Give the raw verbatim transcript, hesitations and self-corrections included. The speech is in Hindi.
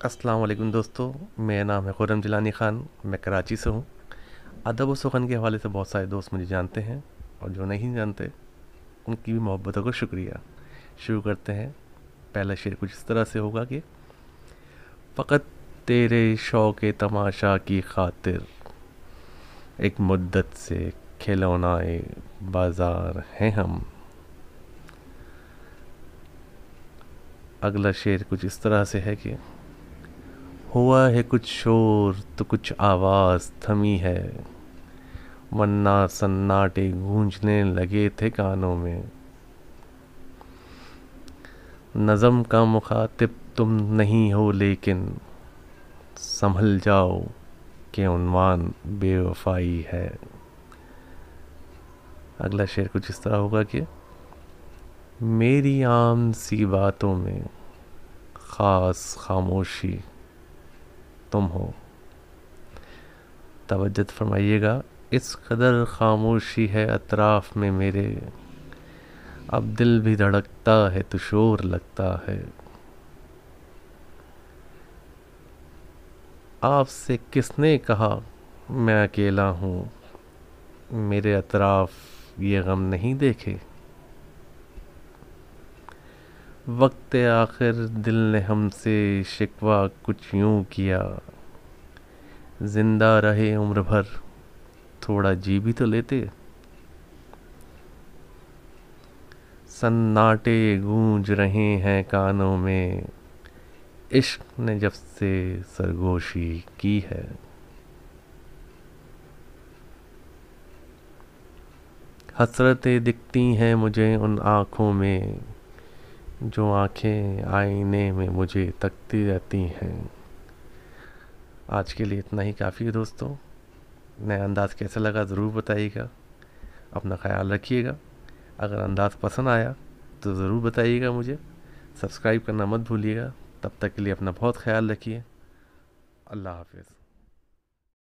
अस्सलाम वालेकुम दोस्तों। मेरा नाम है खुर्रम जिलानी ख़ान। मैं कराची से हूँ। अदब व सुख़न के हवाले से बहुत सारे दोस्त मुझे जानते हैं और जो नहीं जानते उनकी भी मोहब्बतों को शुक्रिया। शुरू करते हैं। पहला शेर कुछ इस तरह से होगा कि फ़कत तेरे शौक़ तमाशा की खातिर एक मुद्दत से खिलौनाए बाज़ार हैं हम। अगला शेर कुछ इस तरह से है कि हुआ है कुछ शोर तो कुछ आवाज़ थमी है, वरना सन्नाटे गूंजने लगे थे कानों में। नज़म का मुखातिब तुम नहीं हो लेकिन संभल जाओ कि उन्वान बेवफाई है। अगला शेर कुछ इस तरह होगा कि मेरी आम सी बातों में ख़ास खामोशी तुम हो। तवज्जो फरमाइएगा, इस कदर खामोशी है अतराफ़ में मेरे, अब दिल भी धड़कता है तो शोर लगता है। आपसे किसने कहा मैं अकेला हूँ, मेरे अतराफ़ ये गम नहीं देखे। वक्त आखिर दिल ने हमसे शिकवा कुछ यूँ किया, ज़िंदा रहे उम्र भर थोड़ा जी भी तो लेते। सन्नाटे गूंज रहे हैं कानों में, इश्क ने जब से सरगोशी की है। हसरतें दिखती हैं मुझे उन आँखों में, जो आँखें आईने में मुझे तकती रहती हैं। आज के लिए इतना ही काफ़ी है दोस्तों। नया अंदाज़ कैसा लगा ज़रूर बताइएगा। अपना ख्याल रखिएगा। अगर अंदाज़ पसंद आया तो ज़रूर बताइएगा मुझे। सब्सक्राइब करना मत भूलिएगा। तब तक के लिए अपना बहुत ख्याल रखिए। अल्लाह हाफ़िज़।